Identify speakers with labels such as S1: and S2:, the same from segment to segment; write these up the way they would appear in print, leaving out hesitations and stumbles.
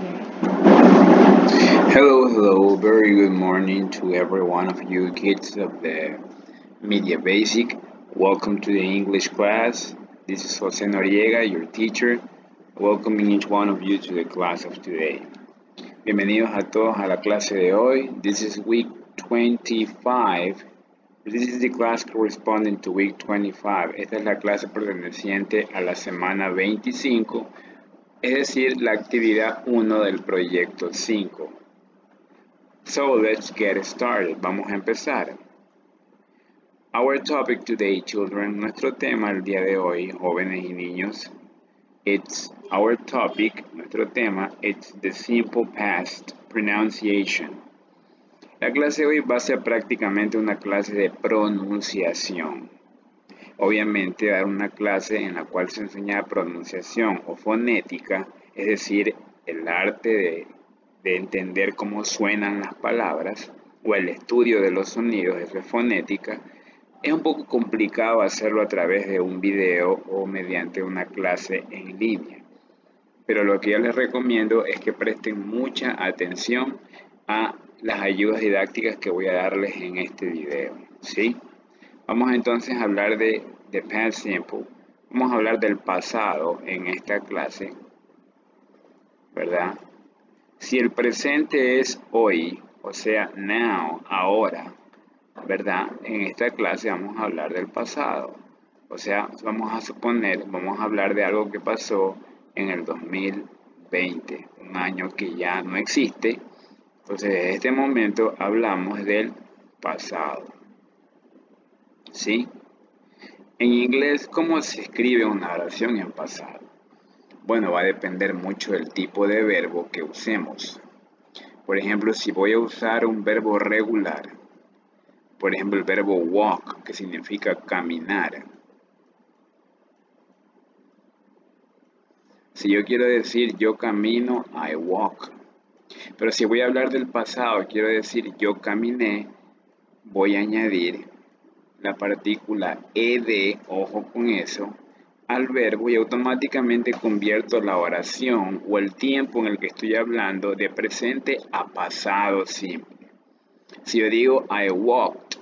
S1: Hello, very good morning to every one of you kids of the Media Basic. Welcome to the English class. This is Jose Noriega, your teacher, welcoming each one of you to the class of today. Bienvenidos a todos a la clase de hoy. This is week 25. This is the class corresponding to week 25. Esta es la clase perteneciente a la semana 25, es decir, la actividad 1 del proyecto 5. So let's get started. Vamos a empezar. Our topic today, children, nuestro tema el día de hoy, jóvenes y niños, nuestro tema, it's the simple past pronunciation. La clase de hoy va a ser prácticamente una clase de pronunciación. Obviamente, dar una clase en la cual se enseña pronunciación o fonética, es decir, el arte de entender cómo suenan las palabras o el estudio de los sonidos, eso es fonética. Es un poco complicado hacerlo a través de un video o mediante una clase en línea. Pero lo que yo les recomiendo es que presten mucha atención a las ayudas didácticas que voy a darles en este video, ¿sí? Vamos entonces a hablar de past simple. Vamos a hablar del pasado en esta clase, ¿verdad? Si el presente es hoy, o sea, now, ahora, ¿verdad? En esta clase vamos a hablar del pasado. O sea, vamos a hablar de algo que pasó en el 2020, un año que ya no existe. Entonces, en este momento hablamos del pasado. ¿Sí? En inglés, ¿cómo se escribe una oración en pasado? Bueno, va a depender mucho del tipo de verbo que usemos. Por ejemplo, si voy a usar un verbo regular, por ejemplo, el verbo walk, que significa caminar. Si yo quiero decir yo camino, I walk. Pero si voy a hablar del pasado, quiero decir yo caminé, voy a añadir la partícula ed, ojo con eso, al verbo y automáticamente convierto la oración o el tiempo en el que estoy hablando de presente a pasado simple. Si yo digo I walked,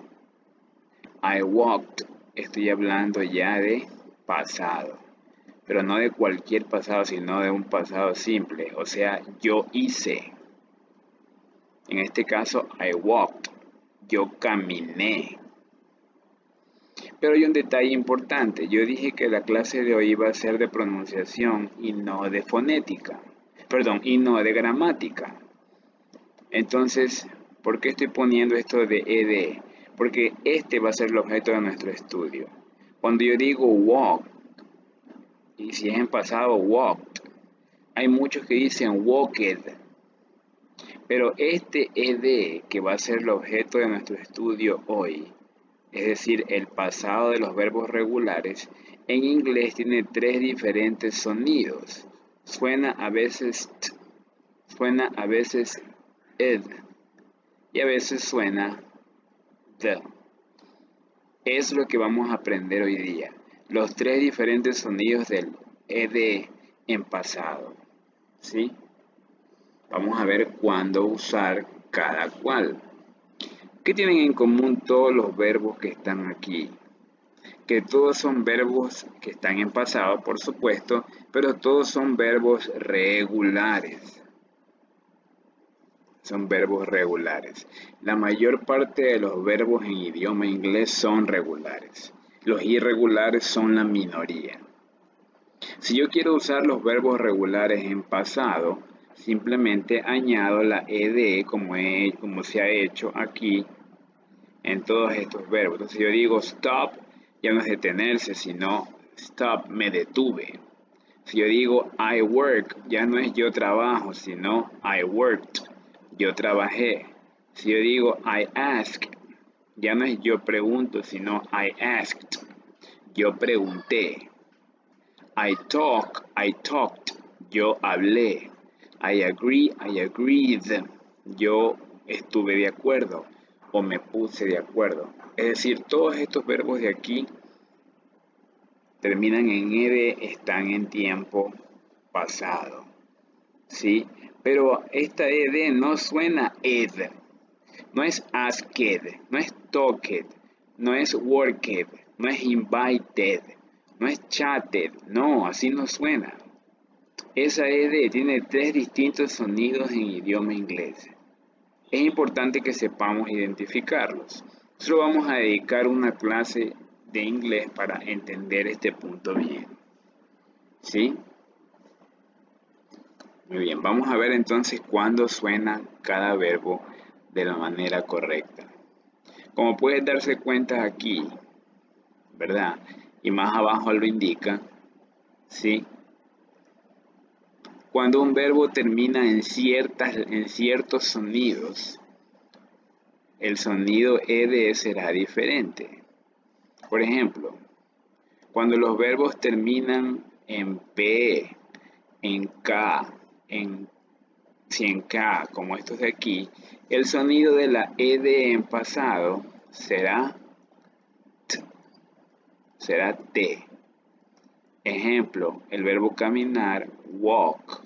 S1: estoy hablando ya de pasado, pero no de cualquier pasado, sino de un pasado simple, o sea, yo hice. En este caso, I walked, yo caminé. Pero hay un detalle importante. Yo dije que la clase de hoy iba a ser de pronunciación y no de fonética. Y no de gramática. Entonces, ¿por qué estoy poniendo esto de ed? Porque este va a ser el objeto de nuestro estudio. Cuando yo digo walk, y si es en pasado walked, hay muchos que dicen walked. Pero este ed, que va a ser el objeto de nuestro estudio hoy, es decir, el pasado de los verbos regulares, en inglés tiene 3 diferentes sonidos. Suena a veces t, suena a veces ed y a veces suena the. Es lo que vamos a aprender hoy día. Los 3 diferentes sonidos del ed en pasado. ¿Sí? Vamos a ver cuándo usar cada cual. ¿Qué tienen en común todos los verbos que están aquí? Que todos son verbos que están en pasado, por supuesto, pero todos son verbos regulares. Son verbos regulares. La mayor parte de los verbos en idioma inglés son regulares. Los irregulares son la minoría. Si yo quiero usar los verbos regulares en pasado, simplemente añado la ed como se ha hecho aquí en todos estos verbos. Entonces yo digo stop, ya no es detenerse, sino stop, me detuve. Si yo digo I work, ya no es yo trabajo, sino I worked, yo trabajé. Si yo digo I ask, ya no es yo pregunto, sino I asked, yo pregunté. I talked, yo hablé. I agreed, yo estuve de acuerdo o me puse de acuerdo. Es decir, todos estos verbos de aquí terminan en ed, están en tiempo pasado. ¿Sí? Pero esta ed no suena ed. No es asked, no es talked, no es worked, no es invited, no es chatted. No, así no suena. Esa ed tiene 3 distintos sonidos en idioma inglés. Es importante que sepamos identificarlos. Solo vamos a dedicar una clase de inglés para entender este punto bien. ¿Sí? Muy bien, vamos a ver entonces cuándo suena cada verbo de la manera correcta. Como puedes darse cuenta aquí, ¿verdad? Y más abajo lo indica, ¿sí? Cuando un verbo termina en ciertos sonidos, el sonido ed será diferente. Por ejemplo, cuando los verbos terminan en p, en k, en K, como estos de aquí, el sonido de la ed en pasado será T. Ejemplo, el verbo caminar, walk.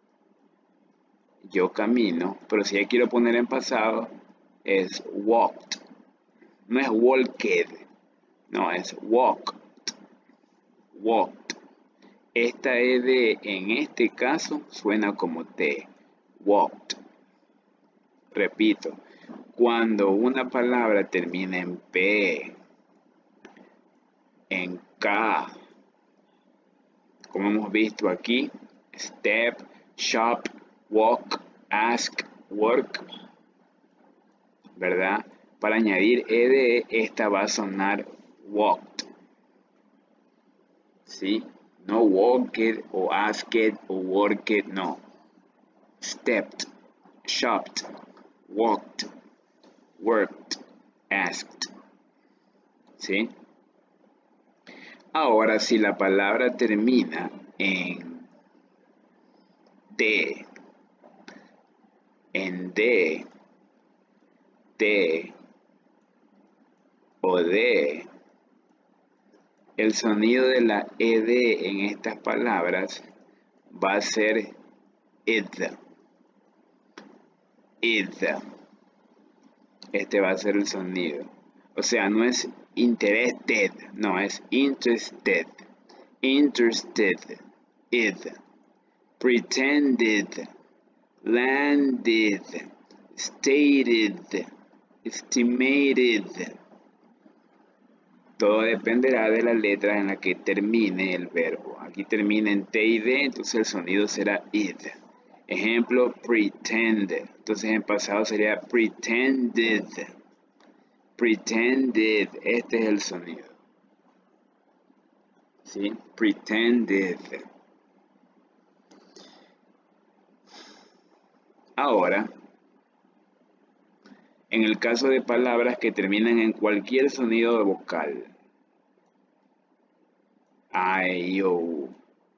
S1: Yo camino, pero si ya quiero poner en pasado, es walked. No es walked, no, es walked. Walked. Esta ed en este caso suena como T. Walked. Repito, cuando una palabra termina en P, en K, como hemos visto aquí, step, shop, walk, ask, work, ¿verdad? Para añadir ed, esta va a sonar walked, ¿sí? No walked o asked o worked, no. Stepped, shopped, walked, worked, asked, ¿sí? Ahora, si la palabra termina en D, T o D, el sonido de la ed en estas palabras va a ser id. Este va a ser el sonido. O sea, no es interested, no, es interested. Interested, id. Pretended, landed, stated, estimated. Todo dependerá de la letra en la que termine el verbo. Aquí termina en T y D, entonces el sonido será id. Ejemplo, pretended. Entonces en pasado sería pretended. Pretended. Este es el sonido. ¿Sí? Pretended. Ahora, en el caso de palabras que terminan en cualquier sonido vocal, I, O,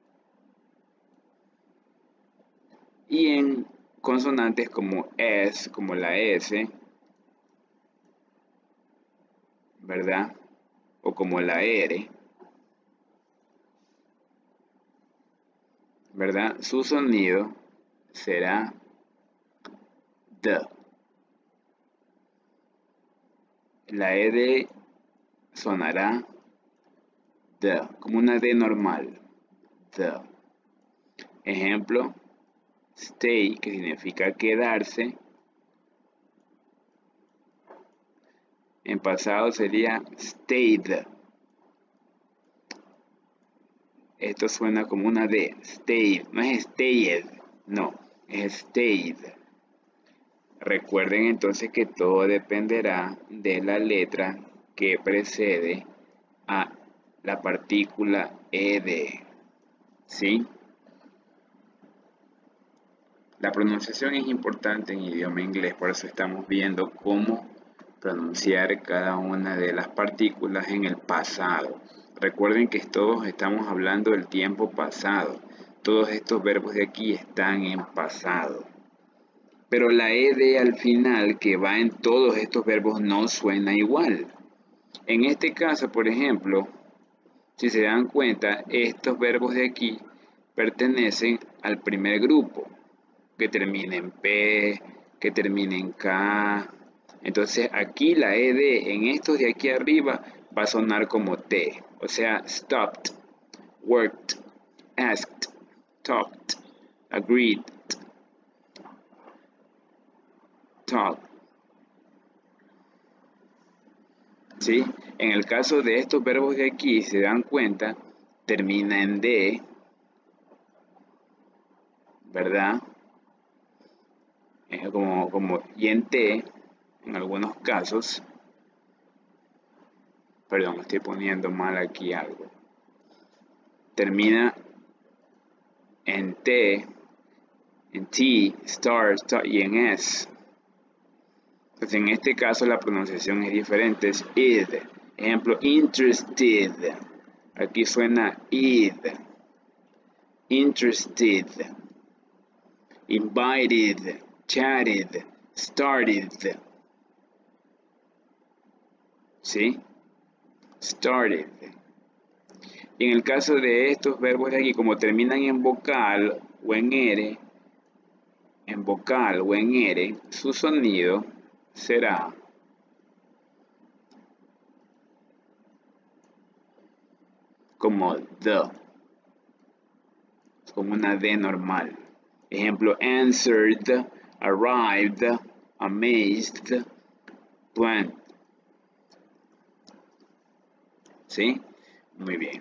S1: y en consonantes como S, como la S, ¿verdad? O como la R, ¿verdad? Su sonido será D. La ed sonará D, como una D normal. D. Ejemplo, stay, que significa quedarse. En pasado sería stayed. Esto suena como una D, stayed. No es stayed, no, es stayed. Recuerden entonces que todo dependerá de la letra que precede a la partícula ed. ¿Sí? La pronunciación es importante en idioma inglés, por eso estamos viendo cómo pronunciar cada una de las partículas en el pasado. Recuerden que todos estamos hablando del tiempo pasado. Todos estos verbos de aquí están en pasado. Pero la ed al final, que va en todos estos verbos, no suena igual. En este caso, por ejemplo, si se dan cuenta, estos verbos de aquí pertenecen al primer grupo. que termine en P, que termine en K. Entonces aquí la ed en estos de aquí arriba va a sonar como T. O sea, stopped, worked, asked, talked, agreed, talked. ¿Sí? En el caso de estos verbos de aquí, se dan cuenta, termina en D, ¿verdad? Y en T, en algunos casos, perdón, estoy poniendo mal aquí algo. Termina en T, en T, star y en S. Entonces, en este caso la pronunciación es diferente, es id. Ejemplo, interested. Aquí suena id. Interested. Invited. Chatted. Started. ¿Sí? Started. Y en el caso de estos verbos de aquí, como terminan en vocal o en R, su sonido será como the, como una D normal. Ejemplo, answered, arrived, amazed, planned. ¿Sí? Muy bien.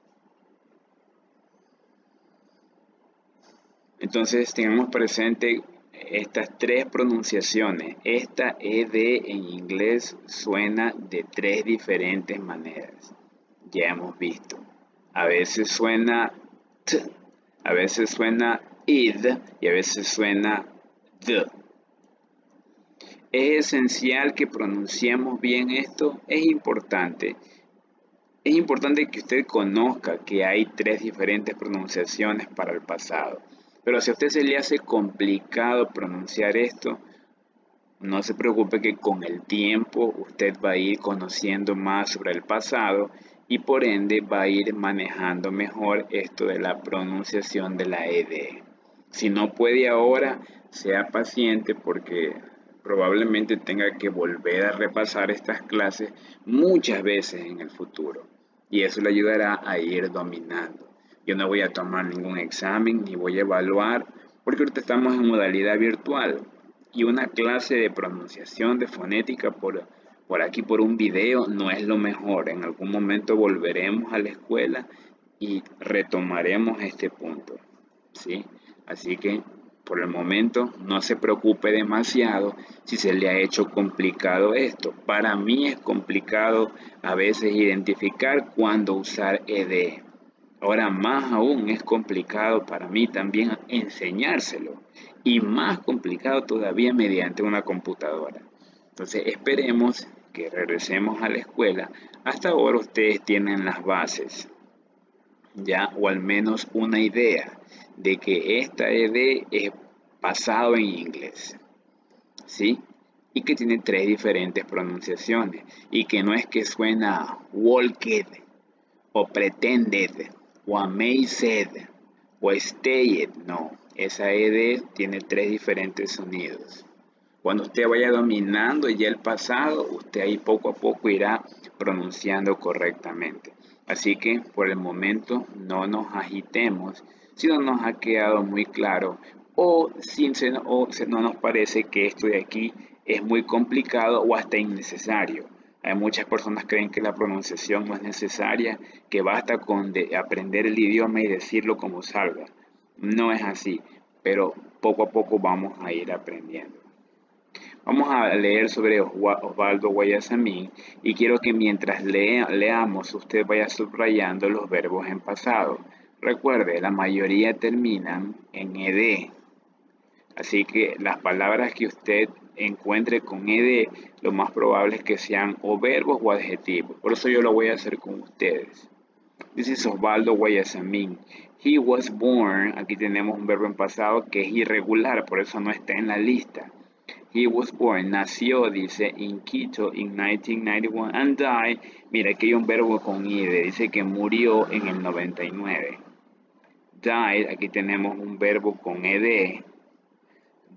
S1: Entonces tengamos presente estas tres pronunciaciones. Esta ed en inglés suena de tres diferentes maneras. Ya hemos visto. A veces suena t, a veces suena id y a veces suena the. ¿Es esencial que pronunciemos bien esto? Es importante. Es importante que usted conozca que hay tres diferentes pronunciaciones para el pasado. Pero si a usted se le hace complicado pronunciar esto, no se preocupe que con el tiempo usted va a ir conociendo más sobre el pasado y por ende va a ir manejando mejor esto de la pronunciación de la ed. Si no puede ahora, sea paciente porque probablemente tenga que volver a repasar estas clases muchas veces en el futuro y eso le ayudará a ir dominando. Yo no voy a tomar ningún examen ni voy a evaluar porque ahorita estamos en modalidad virtual y una clase de pronunciación de fonética por aquí por un video no es lo mejor. En algún momento volveremos a la escuela y retomaremos este punto, ¿sí? Así que por el momento no se preocupe demasiado si se le ha hecho complicado esto. Para mí es complicado a veces identificar cuándo usar ed. Ahora más aún es complicado para mí también enseñárselo y más complicado todavía mediante una computadora. Entonces esperemos que regresemos a la escuela. Hasta ahora ustedes tienen las bases, ya, o al menos una idea de que esta ed es pasado en inglés, ¿sí? Y que tiene tres diferentes pronunciaciones y que no es que suena walked o pretended o amazed o stayed, no, esa ed tiene tres diferentes sonidos. Cuando usted vaya dominando ya el pasado, usted ahí poco a poco irá pronunciando correctamente. Así que por el momento no nos agitemos si no nos ha quedado muy claro o no nos parece que esto de aquí es muy complicado o hasta innecesario. Hay muchas personas que creen que la pronunciación no es necesaria, que basta con aprender el idioma y decirlo como salga. No es así, pero poco a poco vamos a ir aprendiendo. Vamos a leer sobre Osvaldo Guayasamín y quiero que mientras leamos usted vaya subrayando los verbos en pasado. Recuerde, la mayoría terminan en ed. Así que las palabras que usted encuentre con ed, lo más probable es que sean o verbos o adjetivos. Por eso yo lo voy a hacer con ustedes. This is Osvaldo Guayasamín. He was born, aquí tenemos un verbo en pasado que es irregular, por eso no está en la lista. He was born, nació, dice, in Quito in 1991 and died. Mira, aquí hay un verbo con id, dice que murió en el 99. Died, aquí tenemos un verbo con ed,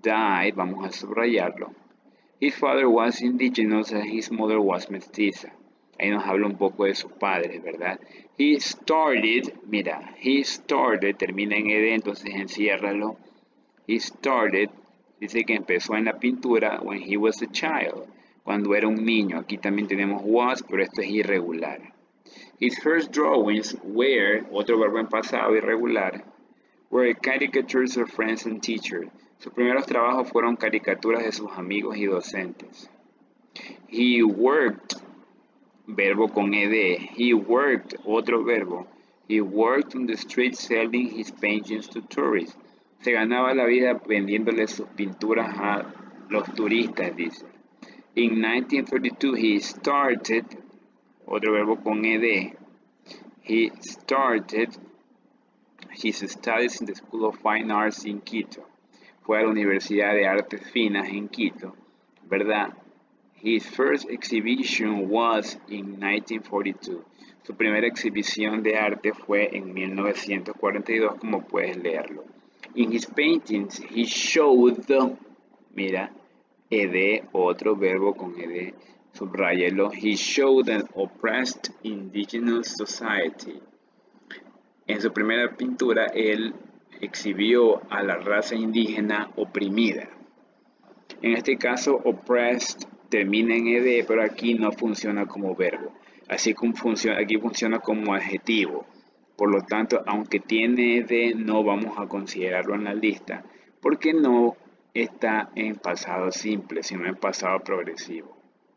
S1: died, vamos a subrayarlo. His father was indigenous and his mother was mestiza. Ahí nos habla un poco de sus padres, ¿verdad? He started, mira, he started, termina en ed, entonces enciérralo. He started, dice que empezó en la pintura when he was a child, cuando era un niño. Aquí también tenemos was, pero esto es irregular. His first drawings were, otro verbo en pasado irregular, were caricatures of friends and teachers. Sus primeros trabajos fueron caricaturas de sus amigos y docentes. He worked, verbo con ed. He worked, otro verbo. He worked on the street selling his paintings to tourists. Se ganaba la vida vendiéndole sus pinturas a los turistas, dice. In 1932 he started, otro verbo con ed. He started his studies in the School of Fine Arts in Quito. Fue a la Universidad de Artes Finas en Quito, ¿verdad? His first exhibition was in 1942. Su primera exhibición de arte fue en 1942, como puedes leerlo. In his paintings, he showed, mira, ed, otro verbo con ed, subráyelo. He showed an oppressed indigenous society. En su primera pintura, él exhibió a la raza indígena oprimida. En este caso, oppressed termina en ed, pero aquí no funciona como verbo. Así como aquí funciona como adjetivo. Por lo tanto, aunque tiene ed, no vamos a considerarlo en la lista, porque no está en pasado simple, sino en pasado progresivo.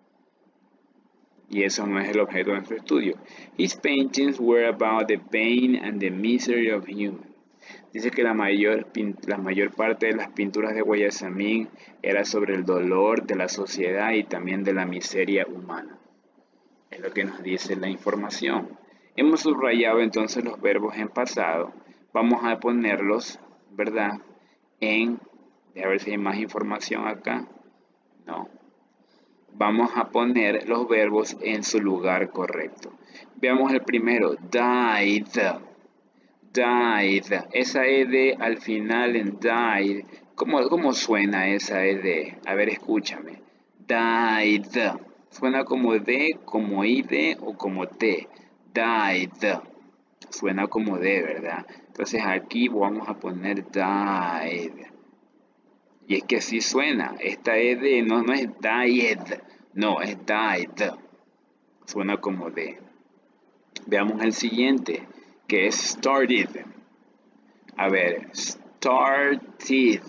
S1: Y eso no es el objeto de nuestro estudio. His paintings were about the pain and the misery of humans. Dice que la mayor parte de las pinturas de Guayasamín era sobre el dolor de la sociedad y también de la miseria humana. Es lo que nos dice la información. Hemos subrayado entonces los verbos en pasado. Vamos a ponerlos, ¿verdad? A ver si hay más información acá. No. Vamos a poner los verbos en su lugar correcto. Veamos el primero, died. Died. Esa ed al final en died. ¿Cómo suena esa ed? A ver, escúchame. Died. Suena como D, como id o como T. Died. Suena como D, ¿verdad? Entonces aquí vamos a poner died. Y es que así suena. Esta ed no es died. No, es died. Suena como D. Veamos el siguiente, que es started. A ver, started.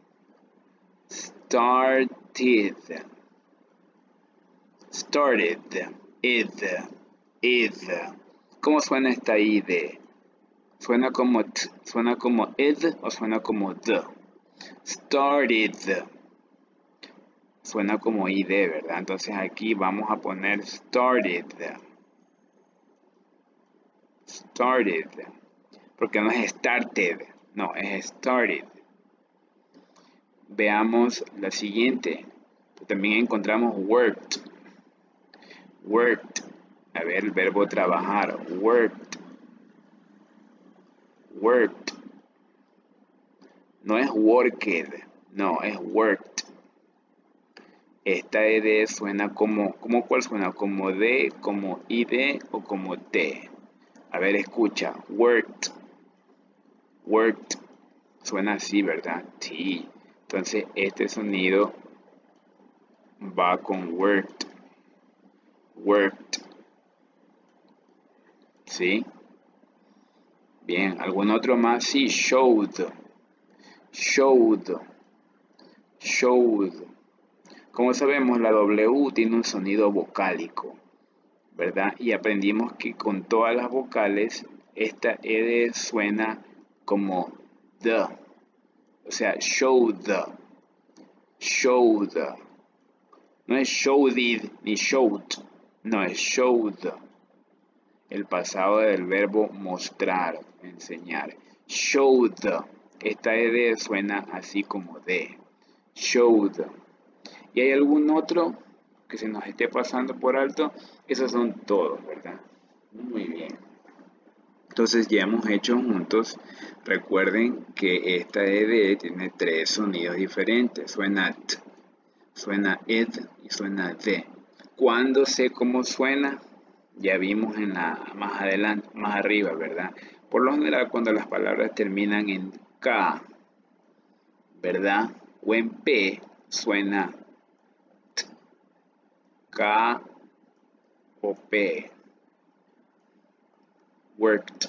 S1: Started. Started. Id. ¿Cómo suena esta id? ¿Suena como t, suena como id o suena como d? Started. Suena como id, ¿verdad? Entonces aquí vamos a poner started. Started. Porque no es started. No, es started. Veamos la siguiente. También encontramos worked. Worked. A ver, el verbo trabajar. Worked. Worked. No es worked. No, es worked. Esta ed suena como ¿cuál suena? Como D, como id o como T. A ver, escucha. Worked. Worked. Suena así, ¿verdad? Sí. Entonces, este sonido va con worked. Worked. ¿Sí? Bien. ¿Algún otro más? Sí. Showed. Showed. Showed. Como sabemos, la W tiene un sonido vocálico, ¿verdad? Y aprendimos que con todas las vocales, esta ed suena como the. O sea, showed. Showed. No es showed ni showed. No, es showed. El pasado del verbo mostrar, enseñar. Showed. Esta ed suena así como de. Showed. ¿Y hay algún otro que se nos esté pasando por alto? Esos son todos, ¿verdad? Muy bien. Entonces ya hemos hecho juntos. Recuerden que esta ED tiene 3 sonidos diferentes. Suena T, suena ED y suena D. ¿Cuándo sé cómo suena? Ya vimos en la más adelante, más arriba, ¿verdad? Por lo general cuando las palabras terminan en K, ¿verdad? O en P, suena T, K o P. Worked,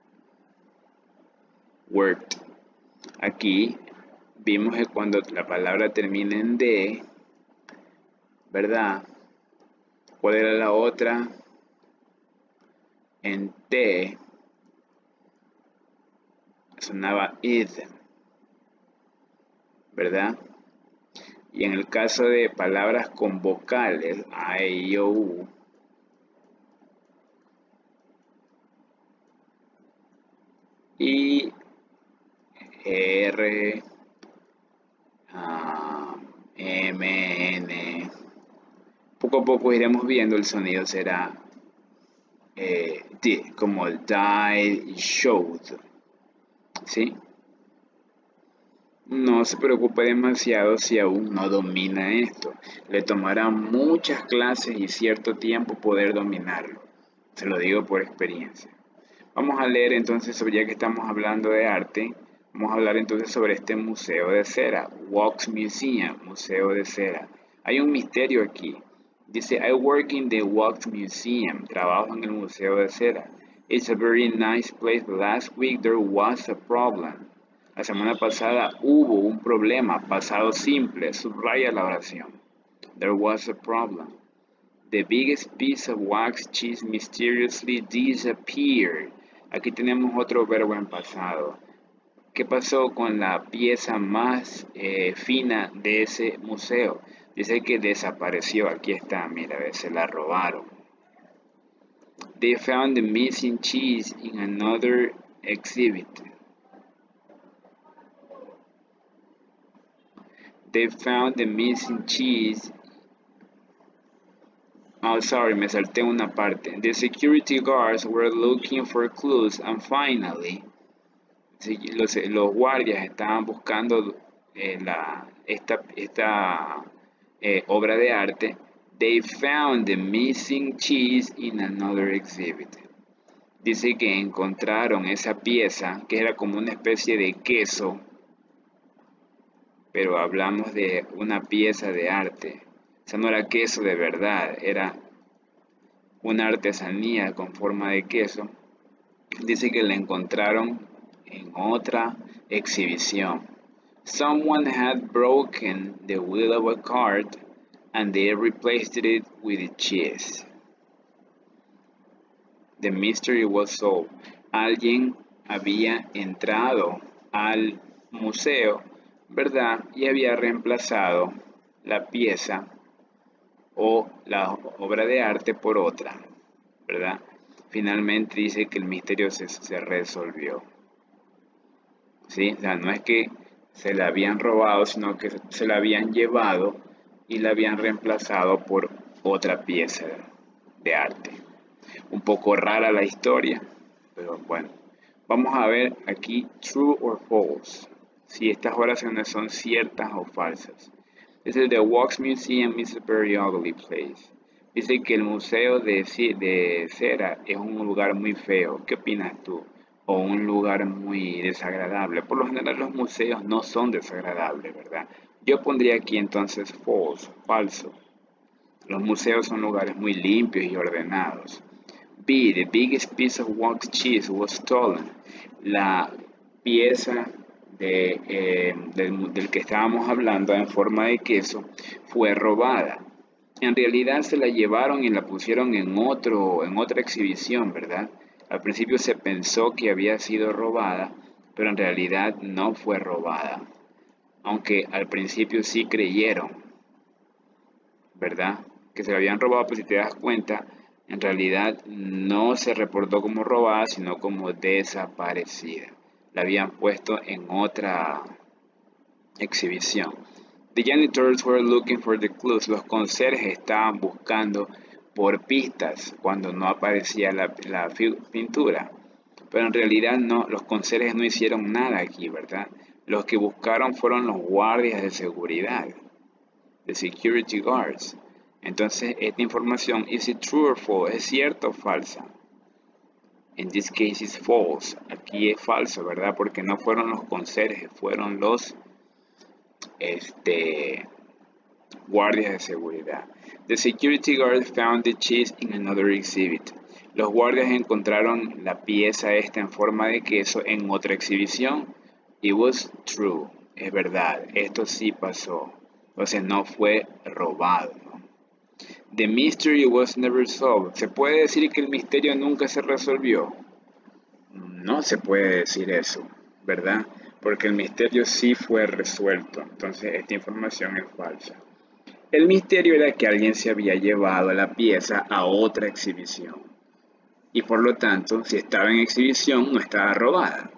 S1: worked. Aquí vimos que cuando la palabra termina en D, ¿verdad? ¿Cuál era la otra? En T sonaba id, ¿verdad? Y en el caso de palabras con vocales, A, E, I, O, U, I, R, M, N. Poco a poco iremos viendo, el sonido será D, como died y showed, ¿sí? No se preocupe demasiado si aún no domina esto. Le tomará muchas clases y cierto tiempo poder dominarlo. Se lo digo por experiencia. Vamos a leer entonces, ya que estamos hablando de arte, vamos a hablar entonces sobre este museo de cera, Wax Museum, museo de cera. Hay un misterio aquí. Dice, I work in the Wax Museum, trabajo en el museo de cera. It's a very nice place, but last week there was a problem. La semana pasada hubo un problema, pasado simple, subraya la oración. There was a problem. The biggest piece of wax cheese mysteriously disappeared. Aquí tenemos otro verbo en pasado. ¿Qué pasó con la pieza más fina de ese museo? Dice que desapareció. Aquí está, mira, se la robaron. They found the missing cheese in another exhibit. They found the missing cheese. Oh, sorry, me salté una parte. The security guards were looking for clues and finally, los guardias estaban buscando esta obra de arte. They found the missing cheese in another exhibit. Dice que encontraron esa pieza que era como una especie de queso, pero hablamos de una pieza de arte. O sea, no era queso de verdad, era una artesanía con forma de queso. Dice que la encontraron en otra exhibición. Someone had broken the wheel of a cart and they replaced it with cheese. The mystery was solved. Alguien había entrado al museo, ¿verdad? Y había reemplazado la pieza o la obra de arte por otra, ¿verdad? Finalmente dice que el misterio se resolvió. ¿Sí? O sea, no es que se la habían robado, sino que se la habían llevado y la habían reemplazado por otra pieza de arte. Un poco rara la historia, pero bueno. Vamos a ver aquí true or false. Si estas oraciones son ciertas o falsas. Dice, the Wax Museum is a very ugly place. Dice que el museo de cera es un lugar muy feo. ¿Qué opinas tú? O un lugar muy desagradable. Por lo general los museos no son desagradables, ¿verdad? Yo pondría aquí entonces false, falso. Los museos son lugares muy limpios y ordenados. B, the biggest piece of wax cheese was stolen. La pieza del que estábamos hablando en forma de queso fue robada. En realidad se la llevaron y la pusieron en otra exhibición, ¿verdad? Al principio se pensó que había sido robada, pero en realidad no fue robada. Aunque al principio sí creyeron, ¿verdad? Que se la habían robado, pues si te das cuenta, en realidad no se reportó como robada, sino como desaparecida. La habían puesto en otra exhibición. The janitors were looking for the clues. Los conserjes estaban buscando por pistas cuando no aparecía la pintura. pero en realidad no, los conserjes no hicieron nada aquí, ¿verdad? Los que buscaron fueron los guardias de seguridad, the security guards. Entonces, esta información, ¿is it true or false? ¿Es cierta o falsa? In this case it's false. Aquí es falso, ¿verdad? Porque no fueron los conserjes, fueron los guardias de seguridad. The security guard found the cheese in another exhibit. Los guardias encontraron la pieza esta en forma de queso en otra exhibición. It was true. Es verdad. Esto sí pasó. Entonces no fue robado. The mystery was never solved. ¿Se puede decir que el misterio nunca se resolvió? No se puede decir eso, ¿verdad? Porque el misterio sí fue resuelto. Entonces esta información es falsa. El misterio era que alguien se había llevado la pieza a otra exhibición. Y por lo tanto, si estaba en exhibición, no estaba robada.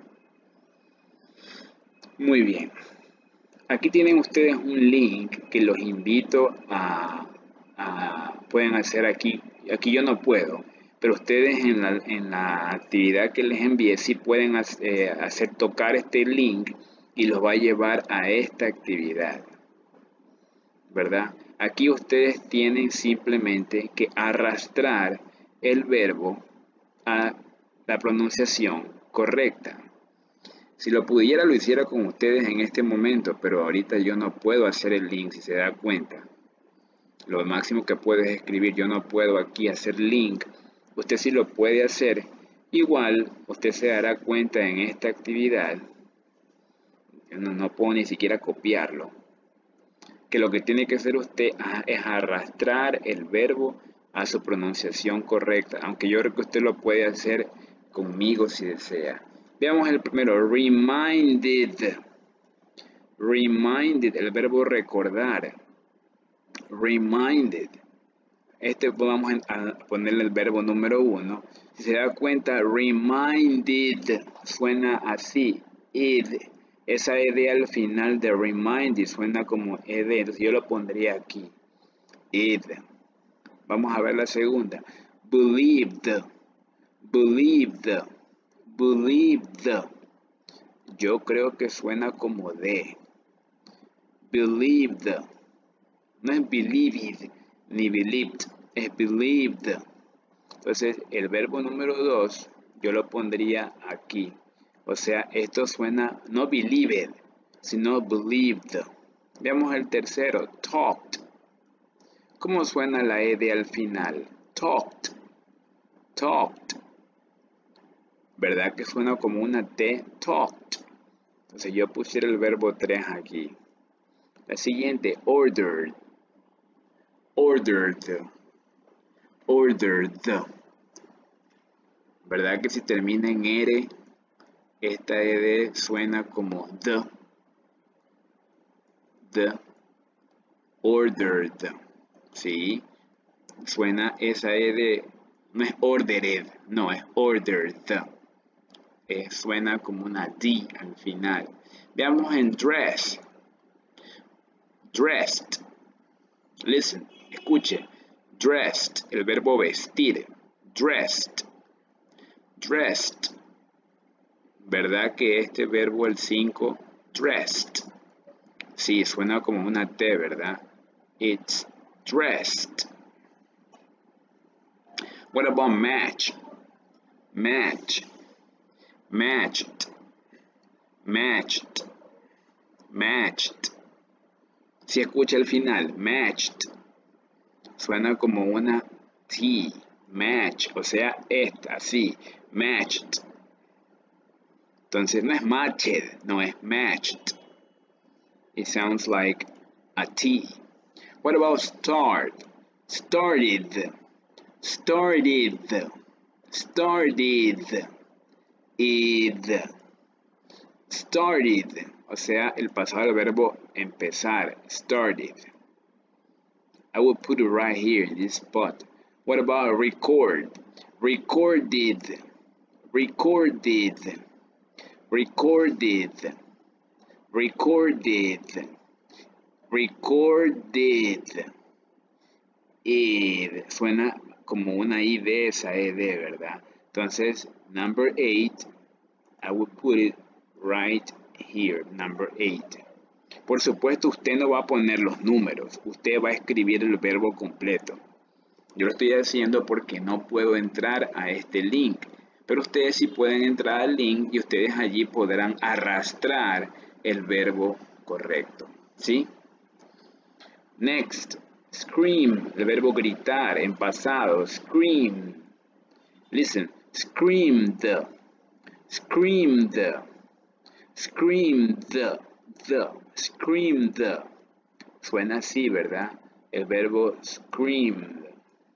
S1: Muy bien. Aquí tienen ustedes un link que los invito a pueden hacer aquí. Aquí yo no puedo, pero ustedes en la actividad que les envié sí pueden hacer tocar este link y los va a llevar a esta actividad, ¿verdad? Aquí ustedes tienen simplemente que arrastrar el verbo a la pronunciación correcta. Si lo pudiera, lo hiciera con ustedes en este momento, pero ahorita yo no puedo hacer el link, si se da cuenta. Lo máximo que puedo es escribir, yo no puedo aquí hacer link. Usted sí lo puede hacer. Igual, usted se dará cuenta en esta actividad, yo no puedo ni siquiera copiarlo, que lo que tiene que hacer usted es arrastrar el verbo a su pronunciación correcta, aunque yo creo que usted lo puede hacer conmigo si desea. Veamos el primero, reminded. Reminded, el verbo recordar. Reminded. Vamos a ponerle el verbo número 1. Si se da cuenta, reminded suena así, id. Esa ed al final de reminded suena como ed, entonces yo lo pondría aquí, id. Vamos a ver la segunda. Believed, believed, believed. Yo creo que suena como de. Believed. No es believed ni believed, es believed. Entonces el verbo número 2 yo lo pondría aquí. O sea, esto suena no believed, sino believed. Veamos el tercero, talked. ¿Cómo suena la ed al final? Talked, talked. ¿Verdad que suena como una T? Talked. Entonces yo pusiera el verbo 3 aquí. La siguiente, ordered. Ordered. Ordered. ¿Verdad que si termina en R, esta ed suena como the? The. Ordered. ¿Sí? Suena esa ed, no es ordered, no, es ordered. Suena como una D al final. Veamos en dress. Dressed. Listen, escuche. Dressed, el verbo vestir. Dressed. Dressed. ¿Verdad que este verbo, el 5, dressed? Sí, suena como una T, ¿verdad? It's dressed. What about match? Match. Matched. Matched. Matched. Si escucha el final, matched, suena como una T, match, o sea, esta, sí, matched. Entonces no es matched, no es matched. It sounds like a T. What about start? Started, started, started, id, started. O sea, el pasado del verbo empezar, started. I will put it right here in this spot. What about record? Recorded, recorded, recorded, recorded, recorded. Ed, suena como una id esa ed, ¿verdad? Entonces, number 8, I will put it right here, number 8. Por supuesto, usted no va a poner los números, usted va a escribir el verbo completo. Yo lo estoy haciendo porque no puedo entrar a este link, pero ustedes sí pueden entrar al link y ustedes allí podrán arrastrar el verbo correcto, ¿sí? Next, scream, el verbo gritar en pasado, scream. Listen, screamed, screamed, screamed, screamed. Suena así, ¿verdad? El verbo screamed.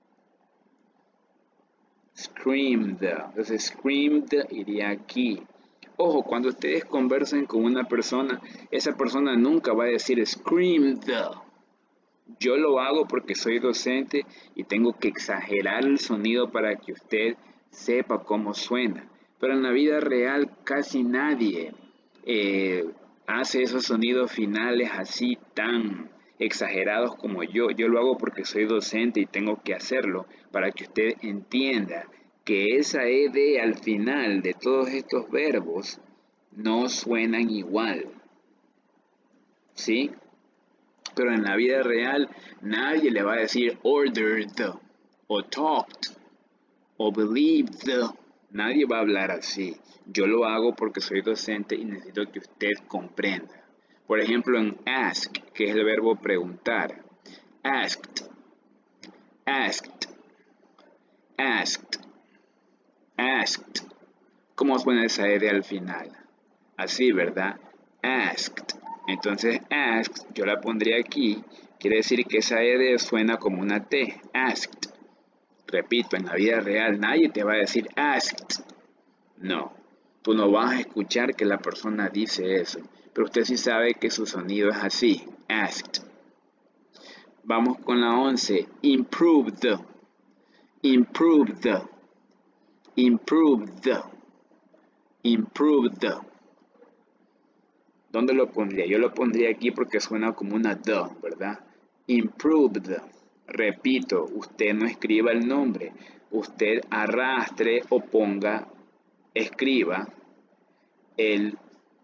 S1: Screamed. Entonces, screamed iría aquí. Ojo, cuando ustedes conversen con una persona, esa persona nunca va a decir screamed. Yo lo hago porque soy docente y tengo que exagerar el sonido para que usted sepa cómo suena. Pero en la vida real casi nadie hace esos sonidos finales así tan exagerados como yo. Yo lo hago porque soy docente y tengo que hacerlo para que usted entienda que esa ed al final de todos estos verbos no suenan igual. ¿Sí? Pero en la vida real nadie le va a decir ordered o talked o believed. Nadie va a hablar así. Yo lo hago porque soy docente y necesito que usted comprenda. Por ejemplo, en ask, que es el verbo preguntar. Asked, asked, asked, asked. ¿Cómo suena esa ed al final? Así, ¿verdad? Asked. Entonces, asked, yo la pondría aquí. Quiere decir que esa ed suena como una T. Asked. Repito, en la vida real nadie te va a decir asked. No, tú no vas a escuchar que la persona dice eso. Pero usted sí sabe que su sonido es así. Asked. Vamos con la 11. Improved. Improved. Improved. Improved. ¿Dónde lo pondría? Yo lo pondría aquí porque suena como una D, ¿verdad? Improved. Repito, usted no escriba el nombre. Usted arrastre o ponga, escriba el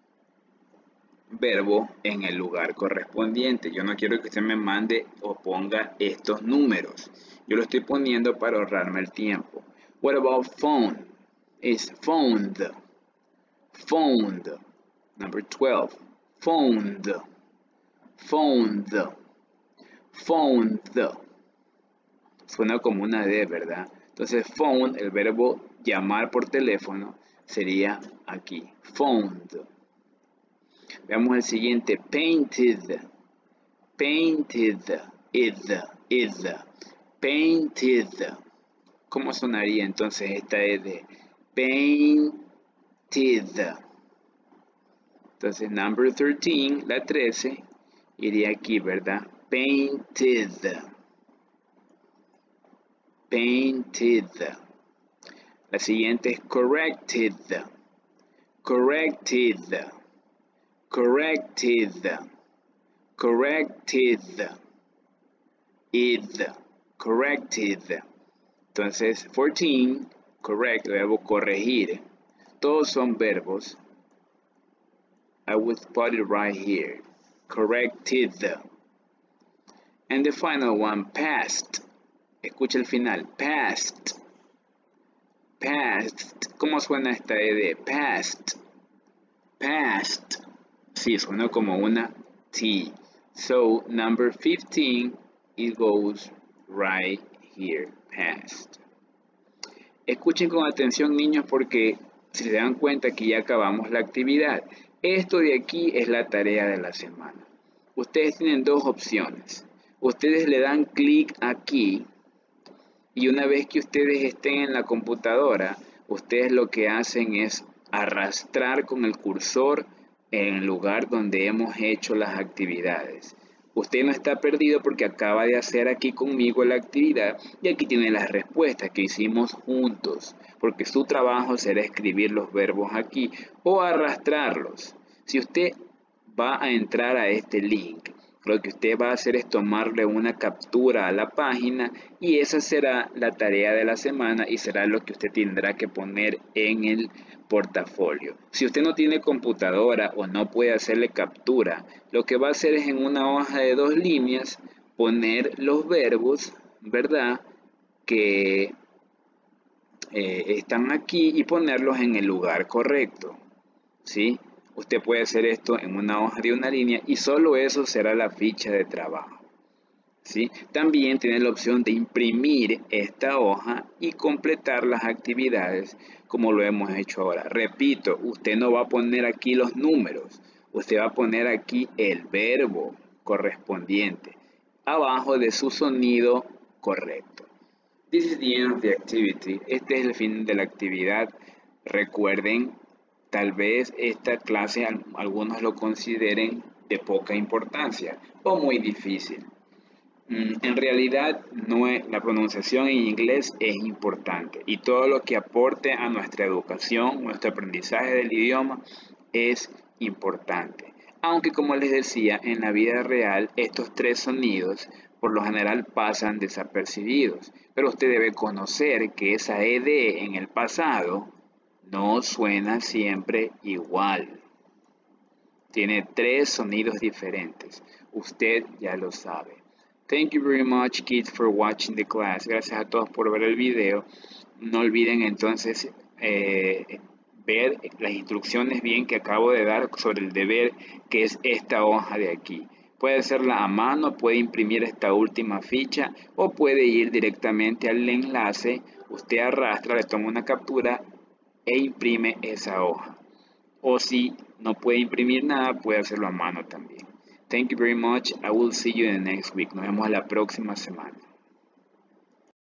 S1: verbo en el lugar correspondiente. Yo no quiero que usted me mande o ponga estos números. Yo lo estoy poniendo para ahorrarme el tiempo. What about phone? It's phoned. Phoned. Number 12. Phoned. Phoned. Phoned. Suena como una D, ¿verdad? Entonces, phone, el verbo llamar por teléfono, sería aquí. Phoned. Veamos el siguiente. Painted. Painted. Id. Painted. ¿Cómo sonaría entonces esta ed? Painted. Entonces, number 13, la 13, iría aquí, ¿verdad? Painted. Painted. La siguiente es corrected. Corrected. Corrected. Corrected. Id. Corrected. Entonces, 14, correct, el verbo corregir. Todos son verbos. I would put it right here. Corrected. And the final one, past. Escucha el final. Past. Past. ¿Cómo suena esta ed? Past. Past. Sí, suena como una T. So, number 15, it goes right here. Past. Escuchen con atención, niños, porque si se dan cuenta que ya acabamos la actividad. Esto de aquí es la tarea de la semana. Ustedes tienen dos opciones. Ustedes le dan clic aquí y una vez que ustedes estén en la computadora, ustedes lo que hacen es arrastrar con el cursor en el lugar donde hemos hecho las actividades. Usted no está perdido porque acaba de hacer aquí conmigo la actividad y aquí tiene las respuestas que hicimos juntos, porque su trabajo será escribir los verbos aquí o arrastrarlos. Si usted va a entrar a este link Lo que usted va a hacer es tomarle una captura a la página y esa será la tarea de la semana y será lo que usted tendrá que poner en el portafolio. Si usted no tiene computadora o no puede hacerle captura, lo que va a hacer es en una hoja de 2 líneas poner los verbos, ¿verdad?, que están aquí y ponerlos en el lugar correcto, ¿sí? Usted puede hacer esto en una hoja de una línea y solo eso será la ficha de trabajo, ¿sí? También tiene la opción de imprimir esta hoja y completar las actividades como lo hemos hecho ahora. Repito, usted no va a poner aquí los números, usted va a poner aquí el verbo correspondiente abajo de su sonido correcto. This is the end of the activity. Este es el fin de la actividad. Recuerden, tal vez esta clase algunos lo consideren de poca importancia o muy difícil. En realidad, la pronunciación en inglés es importante y todo lo que aporte a nuestra educación, nuestro aprendizaje del idioma es importante. Aunque como les decía, en la vida real estos 3 sonidos por lo general pasan desapercibidos, pero usted debe conocer que esa ed en el pasado no suena siempre igual. Tiene 3 sonidos diferentes. Usted ya lo sabe. Thank you very much, kids, for watching the class. Gracias a todos por ver el video. No olviden entonces ver las instrucciones bien que acabo de dar sobre el deber, que es esta hoja de aquí. Puede hacerla a mano, puede imprimir esta última ficha o puede ir directamente al enlace. Usted arrastra, le toma una captura e imprime esa hoja. O si no puede imprimir nada, puede hacerlo a mano también. Thank you very much. I will see you in the next week. Nos vemos la próxima semana.